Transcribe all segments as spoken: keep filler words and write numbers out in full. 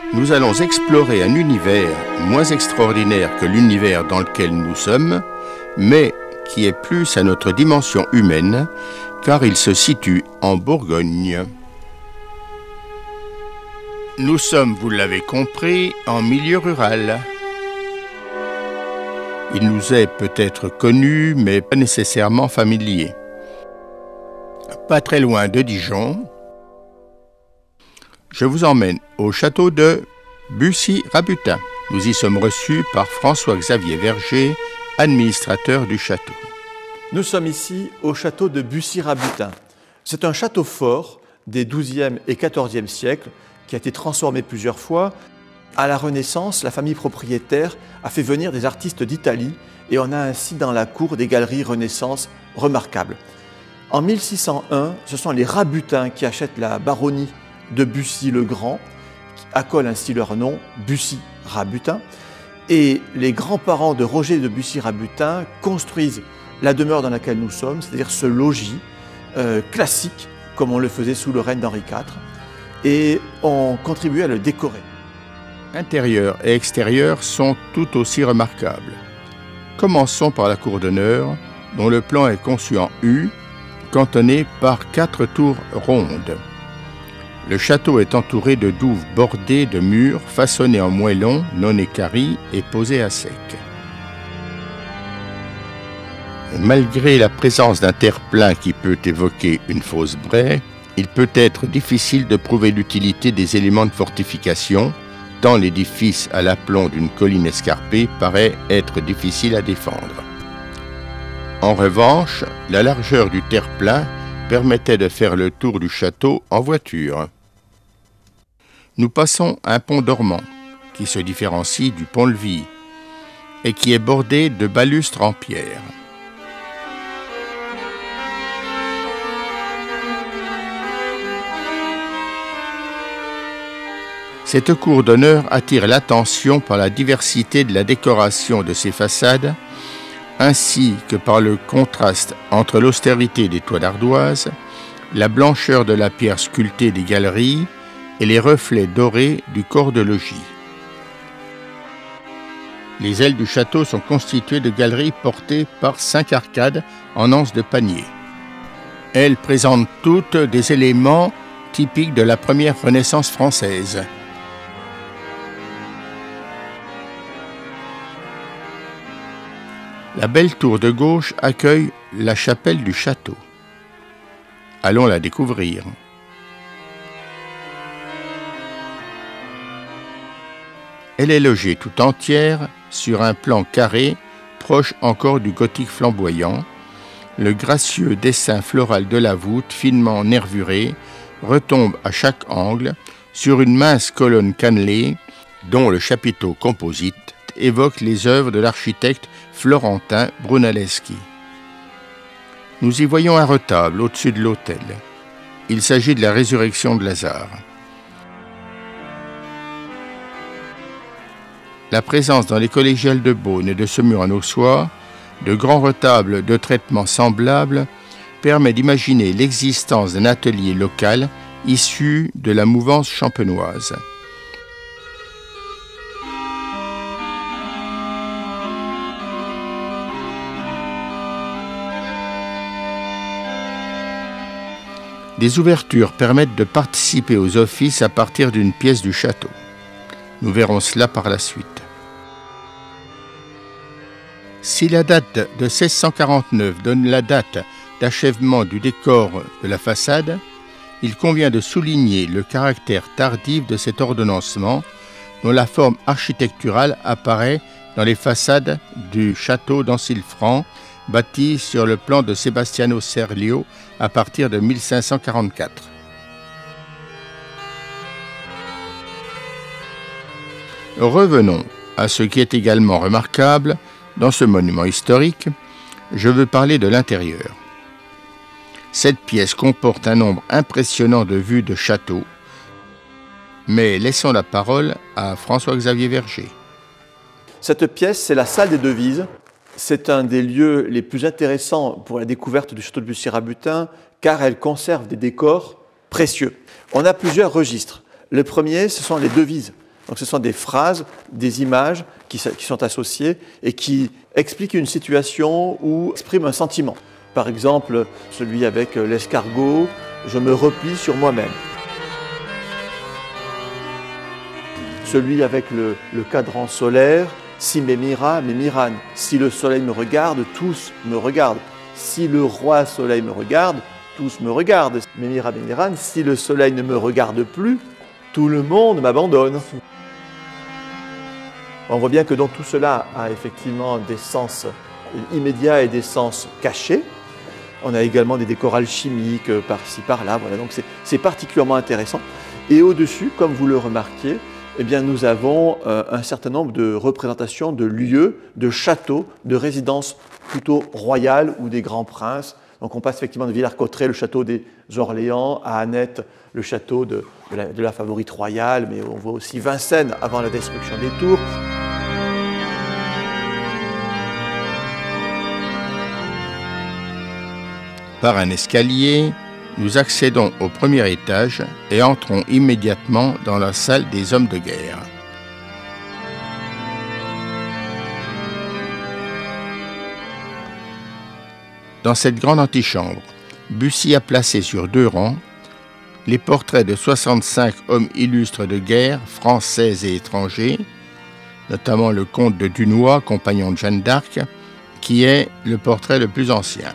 nous allons explorer un univers moins extraordinaire que l'univers dans lequel nous sommes, mais qui est plus à notre dimension humaine, car il se situe en Bourgogne. Nous sommes, vous l'avez compris, en milieu rural. Il nous est peut-être connu, mais pas nécessairement familier. Pas très loin de Dijon, je vous emmène au château de Bussy-Rabutin. Nous y sommes reçus par François-Xavier Verger, administrateur du château. Nous sommes ici au château de Bussy-Rabutin. C'est un château fort des douzième et quatorzième siècles qui a été transformé plusieurs fois. À la Renaissance, la famille propriétaire a fait venir des artistes d'Italie et on a ainsi dans la cour des galeries Renaissance remarquables. En mille six cent un, ce sont les Rabutins qui achètent la baronnie de Bussy-le-Grand, qui accolent ainsi leur nom, Bussy-Rabutin. Et les grands-parents de Roger de Bussy-Rabutin construisent la demeure dans laquelle nous sommes, c'est-à-dire ce logis euh, classique, comme on le faisait sous le règne d'Henri quatre, et ont contribué à le décorer. Intérieur et extérieur sont tout aussi remarquables. Commençons par la cour d'honneur, dont le plan est conçu en U, cantonné par quatre tours rondes. Le château est entouré de douves bordées de murs façonnés en moellon, non équarris et posés à sec. Malgré la présence d'un terre-plein qui peut évoquer une fausse braie, il peut être difficile de prouver l'utilité des éléments de fortification, tant l'édifice à l'aplomb d'une colline escarpée paraît être difficile à défendre. En revanche, la largeur du terre-plein permettait de faire le tour du château en voiture. Nous passons un pont dormant, qui se différencie du pont-levis, et qui est bordé de balustres en pierre. Cette cour d'honneur attire l'attention par la diversité de la décoration de ses façades, ainsi que par le contraste entre l'austérité des toits d'ardoise, la blancheur de la pierre sculptée des galeries et les reflets dorés du corps de logis. Les ailes du château sont constituées de galeries portées par cinq arcades en anse de panier. Elles présentent toutes des éléments typiques de la première Renaissance française. La belle tour de gauche accueille la chapelle du château. Allons la découvrir. Elle est logée tout entière sur un plan carré, proche encore du gothique flamboyant. Le gracieux dessin floral de la voûte, finement nervuré, retombe à chaque angle sur une mince colonne cannelée dont le chapiteau composite évoque les œuvres de l'architecte florentin Brunelleschi. Nous y voyons un retable au-dessus de l'autel. Il s'agit de la résurrection de Lazare. La présence dans les collégiales de Beaune et de Semur en Auxois de grands retables de traitement semblables permet d'imaginer l'existence d'un atelier local issu de la mouvance champenoise. Des ouvertures permettent de participer aux offices à partir d'une pièce du château. Nous verrons cela par la suite. Si la date de seize cent quarante-neuf donne la date d'achèvement du décor de la façade, il convient de souligner le caractère tardif de cet ordonnancement dont la forme architecturale apparaît dans les façades du château d'Ancilfranc, bâti sur le plan de Sebastiano Serlio à partir de mille cinq cent quarante-quatre. Revenons à ce qui est également remarquable dans ce monument historique. Je veux parler de l'intérieur. Cette pièce comporte un nombre impressionnant de vues de châteaux, mais laissons la parole à François-Xavier Verger. Cette pièce, c'est la salle des devises. C'est un des lieux les plus intéressants pour la découverte du château de Bussy-Rabutin, car elle conserve des décors précieux. On a plusieurs registres. Le premier, ce sont les devises. Donc ce sont des phrases, des images qui, qui sont associées et qui expliquent une situation ou expriment un sentiment. Par exemple, celui avec l'escargot, je me replie sur moi-même. Celui avec le, le cadran solaire, si me mira, me miran. Si le soleil me regarde, tous me regardent. Si le roi soleil me regarde, tous me regardent. Me mira, me miran. Si le soleil ne me regarde plus, tout le monde m'abandonne. On voit bien que donc tout cela a effectivement des sens immédiats et des sens cachés. On a également des décors alchimiques par-ci, par-là. Voilà, donc c'est particulièrement intéressant. Et au-dessus, comme vous le remarquiez, eh bien, nous avons euh, un certain nombre de représentations de lieux, de châteaux, de résidences plutôt royales ou des grands princes. Donc on passe effectivement de Villers-Cotterêts, le château des Orléans, à Annette, le château de, de, la, de la favorite royale, mais on voit aussi Vincennes avant la destruction des tours. Par un escalier, nous accédons au premier étage et entrons immédiatement dans la salle des hommes de guerre. Dans cette grande antichambre, Bussy a placé sur deux rangs les portraits de soixante-cinq hommes illustres de guerre, français et étrangers, notamment le comte de Dunois, compagnon de Jeanne d'Arc, qui est le portrait le plus ancien.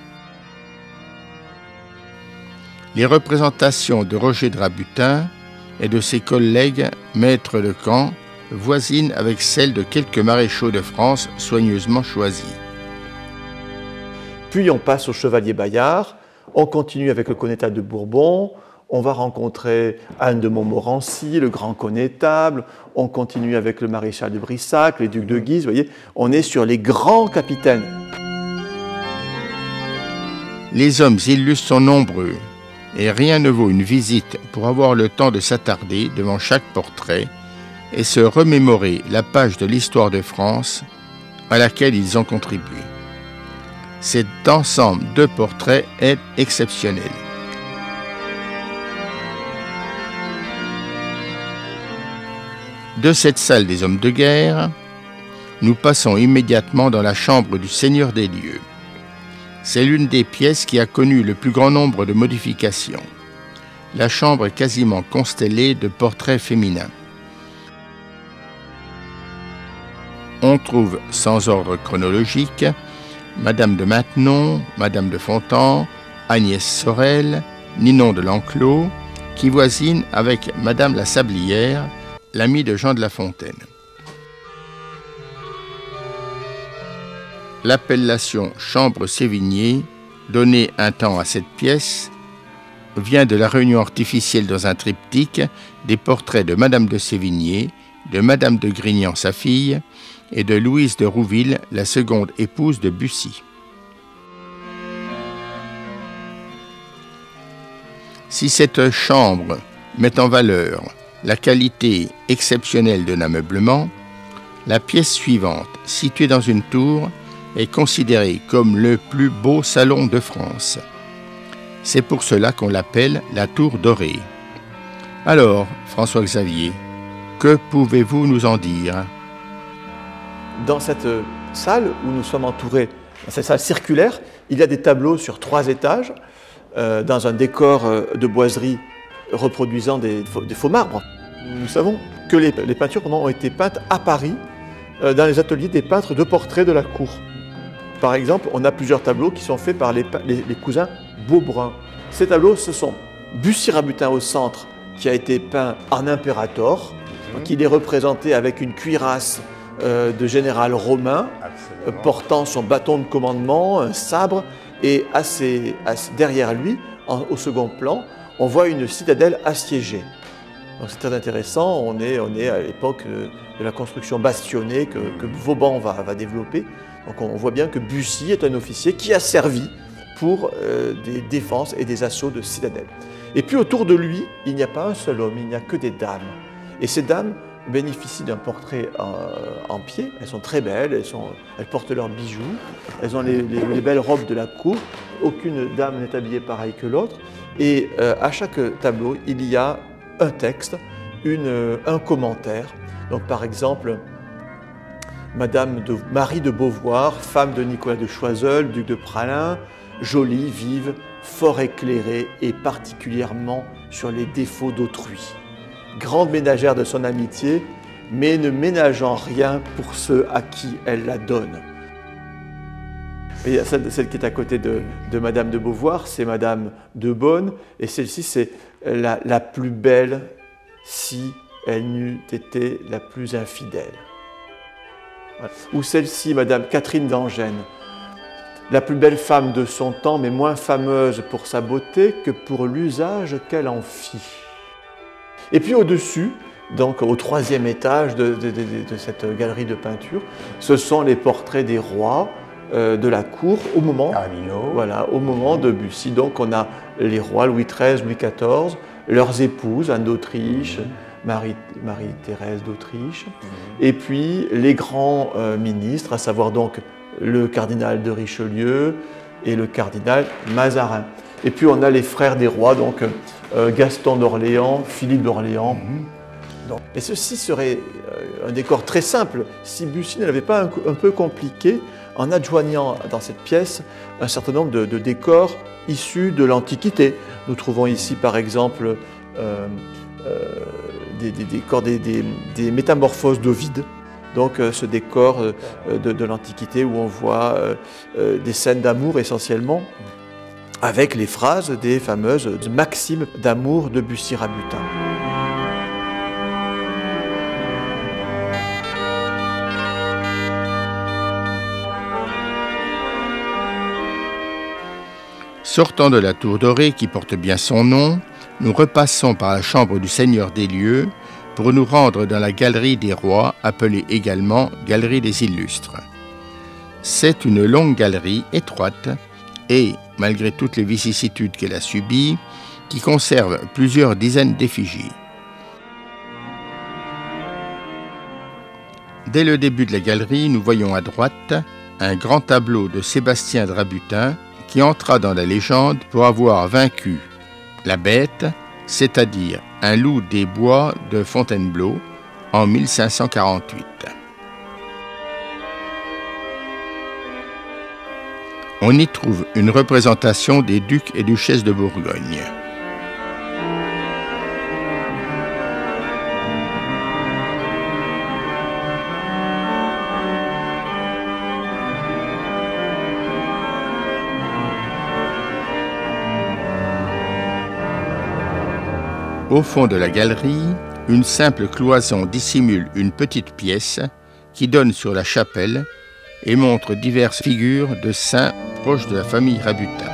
Les représentations de Roger de Rabutin et de ses collègues maîtres de camp voisinent avec celles de quelques maréchaux de France soigneusement choisis. Puis on passe au chevalier Bayard, on continue avec le connétable de Bourbon, on va rencontrer Anne de Montmorency, le grand connétable, on continue avec le maréchal de Brissac, les ducs de Guise, vous voyez, on est sur les grands capitaines. Les hommes illustres sont nombreux. Et rien ne vaut une visite pour avoir le temps de s'attarder devant chaque portrait et se remémorer la page de l'histoire de France à laquelle ils ont contribué. Cet ensemble de portraits est exceptionnel. De cette salle des hommes de guerre, nous passons immédiatement dans la chambre du seigneur des lieux. C'est l'une des pièces qui a connu le plus grand nombre de modifications. La chambre est quasiment constellée de portraits féminins. On trouve, sans ordre chronologique, Madame de Maintenon, Madame de Fontan, Agnès Sorel, Ninon de l'Enclos, qui voisinent avec Madame la Sablière, l'amie de Jean de La Fontaine. L'appellation chambre Sévigné, donnée un temps à cette pièce, vient de la réunion artificielle dans un triptyque des portraits de Madame de Sévigné, de Madame de Grignan, sa fille, et de Louise de Rouville, la seconde épouse de Bussy. Si cette chambre met en valeur la qualité exceptionnelle de l'ameublement, la pièce suivante, située dans une tour, est considéré comme le plus beau salon de France. C'est pour cela qu'on l'appelle la Tour Dorée. Alors, François-Xavier, que pouvez-vous nous en dire? Dans cette salle où nous sommes entourés, dans cette salle circulaire, il y a des tableaux sur trois étages, euh, dans un décor de boiserie reproduisant des, des faux marbres. Nous savons que les, les peintures ont été peintes à Paris, euh, dans les ateliers des peintres de portraits de la cour. Par exemple, on a plusieurs tableaux qui sont faits par les, les, les cousins Beaubrun. Ces tableaux, ce sont Bussy-Rabutin au centre, qui a été peint en impérator, mmh. qui est représenté avec une cuirasse euh, de général romain, euh, portant son bâton de commandement, un sabre, et à ses, à, derrière lui, en, au second plan, on voit une citadelle assiégée. Donc c'est très intéressant, on est, on est à l'époque de la construction bastionnée que, que Vauban va, va développer. Donc on voit bien que Bussy est un officier qui a servi pour euh, des défenses et des assauts de citadelle. Et puis autour de lui, il n'y a pas un seul homme, il n'y a que des dames. Et ces dames bénéficient d'un portrait en, en pied, elles sont très belles, elles, sont, elles portent leurs bijoux, elles ont les, les, les belles robes de la cour, aucune dame n'est habillée pareille que l'autre. Et euh, à chaque tableau, il y a un texte une, un commentaire. Donc par exemple, Madame de, Marie de Beauvoir, femme de Nicolas de Choiseul, duc de Praslin, jolie, vive, fort éclairée et particulièrement sur les défauts d'autrui. Grande ménagère de son amitié, mais ne ménageant rien pour ceux à qui elle la donne. Et celle, celle qui est à côté de, de Madame de Beauvoir, c'est Madame de Beaune, et celle-ci, c'est la, la plus belle si elle n'eût été la plus infidèle. Voilà. Ou celle-ci, Madame Catherine d'Angène, la plus belle femme de son temps, mais moins fameuse pour sa beauté que pour l'usage qu'elle en fit. Et puis au-dessus, donc au troisième étage de, de, de, de cette galerie de peinture, ce sont les portraits des rois euh, de la cour au moment, voilà, au moment de Bussy. Donc on a les rois Louis treize, Louis quatorze, leurs épouses, Anne d'Autriche, mmh. Marie, Marie-Thérèse d'Autriche, mmh. et puis les grands euh, ministres, à savoir donc le cardinal de Richelieu et le cardinal Mazarin. Et puis on a les frères des rois, donc euh, Gaston d'Orléans, Philippe d'Orléans. Mmh. Et ceci serait un décor très simple si Bussy ne l'avait pas un, un peu compliqué en adjoignant dans cette pièce un certain nombre de, de décors issus de l'Antiquité. Nous trouvons ici par exemple euh, euh, des, des décors, des, des, des métamorphoses d'Ovide. Donc euh, ce décor euh, de, de l'Antiquité où on voit euh, euh, des scènes d'amour essentiellement, avec les phrases des fameuses maximes d'amour de Bussy-Rabutin. Sortant de la tour dorée qui porte bien son nom, nous repassons par la chambre du Seigneur des lieux pour nous rendre dans la galerie des rois, appelée également galerie des illustres. C'est une longue galerie étroite et, malgré toutes les vicissitudes qu'elle a subies, qui conserve plusieurs dizaines d'effigies. Dès le début de la galerie, nous voyons à droite un grand tableau de Sébastien de Rabutin qui entra dans la légende pour avoir vaincu la bête, c'est-à-dire un loup des bois de Fontainebleau, en mille cinq cent quarante-huit. On y trouve une représentation des ducs et duchesses de Bourgogne. Au fond de la galerie, une simple cloison dissimule une petite pièce qui donne sur la chapelle et montre diverses figures de saints proches de la famille Rabutin.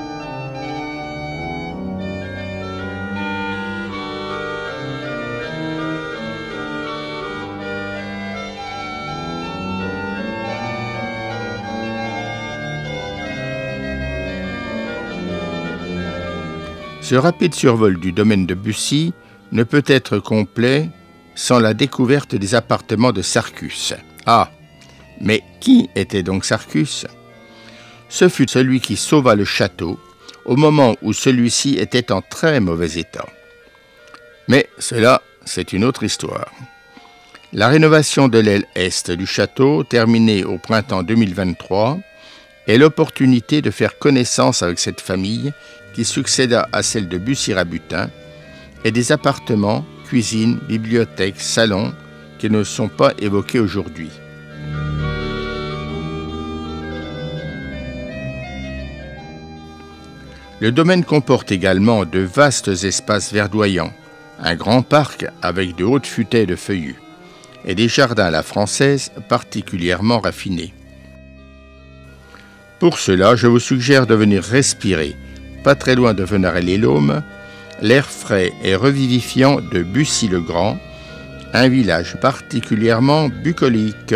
Ce rapide survol du domaine de Bussy ne peut être complet sans la découverte des appartements de Sarcus. Ah, mais qui était donc Sarcus? Ce fut celui qui sauva le château au moment où celui-ci était en très mauvais état. Mais cela, c'est une autre histoire. La rénovation de l'aile est du château, terminée au printemps deux mille vingt-trois, est l'opportunité de faire connaissance avec cette famille qui succéda à celle de Bussy-Rabutin, et des appartements, cuisines, bibliothèques, salons qui ne sont pas évoqués aujourd'hui. Le domaine comporte également de vastes espaces verdoyants, un grand parc avec de hautes futaies de feuillus, et des jardins à la française particulièrement raffinés. Pour cela, je vous suggère de venir respirer, pas très loin de Venarey-les-Laumes, l'air frais et revivifiant de Bussy-le-Grand, un village particulièrement bucolique.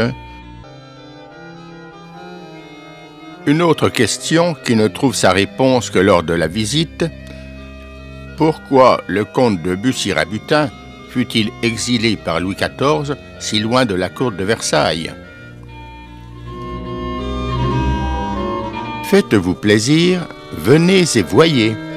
Une autre question qui ne trouve sa réponse que lors de la visite: pourquoi le comte de Bussy-Rabutin fut-il exilé par Louis quatorze si loin de la cour de Versailles? Faites-vous plaisir, venez et voyez.